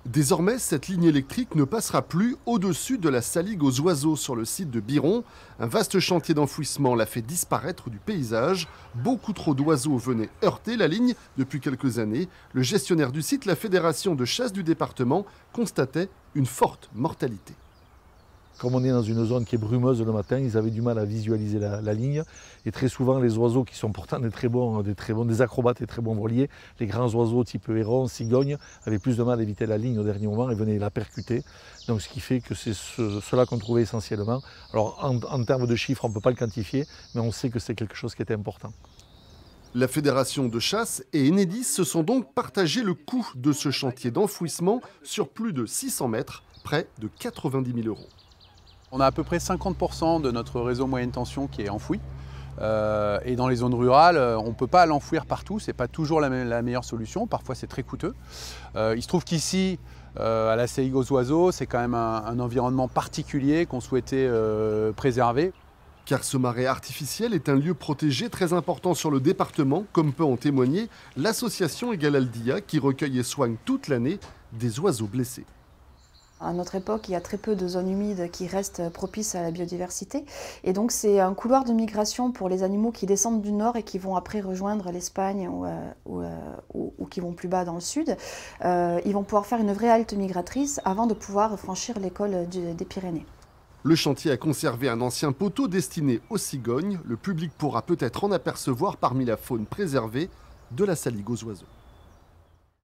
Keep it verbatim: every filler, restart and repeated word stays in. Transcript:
Désormais, cette ligne électrique ne passera plus au-dessus de la Saligue aux oiseaux sur le site de Biron. Un vaste chantier d'enfouissement l'a fait disparaître du paysage. Beaucoup trop d'oiseaux venaient heurter la ligne depuis quelques années. Le gestionnaire du site, la Fédération de chasse du département, constatait une forte mortalité. Comme on est dans une zone qui est brumeuse le matin, ils avaient du mal à visualiser la, la ligne. Et très souvent, les oiseaux qui sont pourtant des très bons, des très bons, des acrobates et très bons voiliers, les grands oiseaux type héron, cigogne, avaient plus de mal à éviter la ligne au dernier moment et venaient la percuter. Donc ce qui fait que c'est ce, cela qu'on trouvait essentiellement. Alors en, en termes de chiffres, on ne peut pas le quantifier, mais on sait que c'est quelque chose qui était important. La Fédération de chasse et Enedis se sont donc partagé le coût de ce chantier d'enfouissement sur plus de six cents mètres, près de quatre-vingt-dix mille euros. On a à peu près cinquante pour cent de notre réseau moyenne tension qui est enfoui. Euh, et dans les zones rurales, on ne peut pas l'enfouir partout, ce n'est pas toujours la, me la meilleure solution, parfois c'est très coûteux. Euh, il se trouve qu'ici, euh, à la Saligue aux oiseaux, c'est quand même un, un environnement particulier qu'on souhaitait euh, préserver. Car ce marais artificiel est un lieu protégé très important sur le département, comme peut en témoigner l'association Egalaldia qui recueille et soigne toute l'année des oiseaux blessés. À notre époque, il y a très peu de zones humides qui restent propices à la biodiversité. Et donc, c'est un couloir de migration pour les animaux qui descendent du nord et qui vont après rejoindre l'Espagne ou, euh, ou, euh, ou, ou qui vont plus bas dans le sud. Euh, ils vont pouvoir faire une vraie halte migratrice avant de pouvoir franchir l'école des Pyrénées. Le chantier a conservé un ancien poteau destiné aux cigognes. Le public pourra peut-être en apercevoir parmi la faune préservée de la Saligue aux oiseaux.